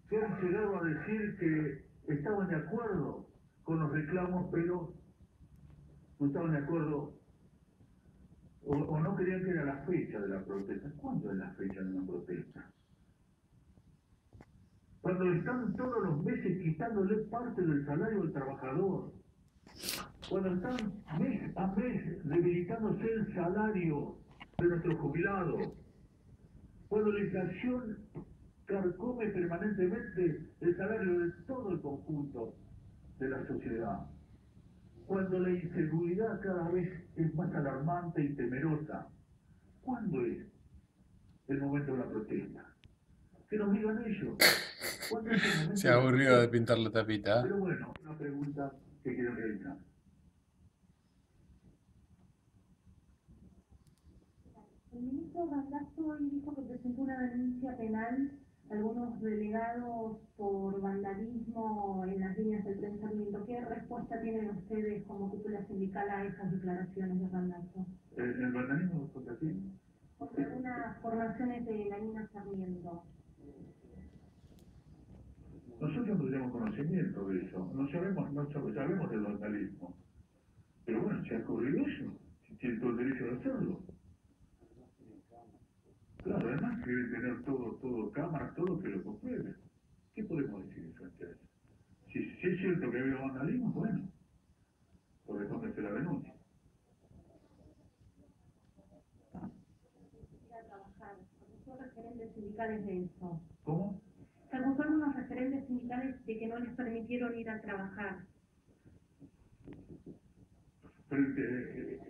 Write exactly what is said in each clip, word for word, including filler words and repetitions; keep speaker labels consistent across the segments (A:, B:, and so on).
A: que han llegado a decir que estaban de acuerdo con los reclamos, pero no estaban de acuerdo o, o no creían que era la fecha de la protesta. ¿Cuándo es la fecha de una protesta? Cuando están todos los meses quitándole parte del salario al trabajador, cuando están mes a mes debilitándose el salario de nuestros jubilados, cuando la inflación carcome permanentemente el salario de todo el conjunto de la sociedad, cuando la inseguridad cada vez es más alarmante y temerosa. ¿Cuándo es el momento de la protesta? Que nos digan ellos. ¿Cuándo es el momento
B: Se
A: de la
B: aburrió de
A: protesta?
B: pintar la tapita.
A: Pero bueno, una pregunta que quiero realizar.
C: El ministro Randazzo hoy dijo que presentó una denuncia penal a algunos delegados por vandalismo en las líneas del pensamiento. ¿Qué respuesta tienen ustedes como cúpula sindical a esas declaraciones de Randazzo?
A: ¿El, el vandalismo contra quién?
C: Contra algunas formaciones de la Nina Sarmiento.
A: Nosotros no tenemos conocimiento de eso, no sabemos, no sabemos del vandalismo. Pero bueno, si ha ocurrido eso, tiene todo el derecho de hacerlo. Claro, además que debe tener todo, todo, cámaras, todo que lo compruebe. ¿Qué podemos decir frente a eso? Si, si es cierto que había vandalismo, bueno, corresponde la denuncia.
C: Ir a trabajar. Son referentes sindicales de eso.
A: ¿Cómo?
C: Se acusaron unos referentes sindicales de que no les permitieron ir a trabajar.
A: Frente, eh,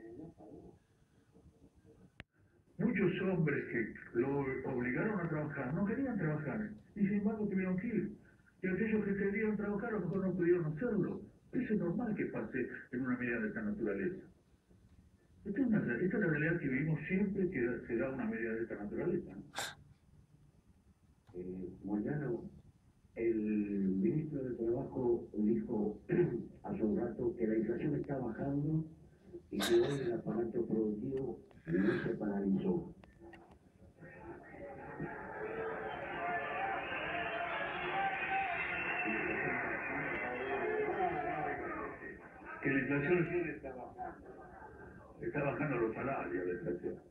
A: muchos hombres que lo obligaron a trabajar no querían trabajar y sin embargo tuvieron que ir. Y aquellos que querían trabajar a lo mejor no pudieron hacerlo. Eso es normal que pase en una medida de esta naturaleza. Esta es, una, esta es la realidad que vivimos siempre que se da una medida de esta naturaleza.
D: Eh, Moyano, el ministro de Trabajo dijo hace un rato que la inflación está bajando y que hoy el aparato productivo no se paralizó.
A: Que la inflación está bajando. Está bajando los salarios, la inflación.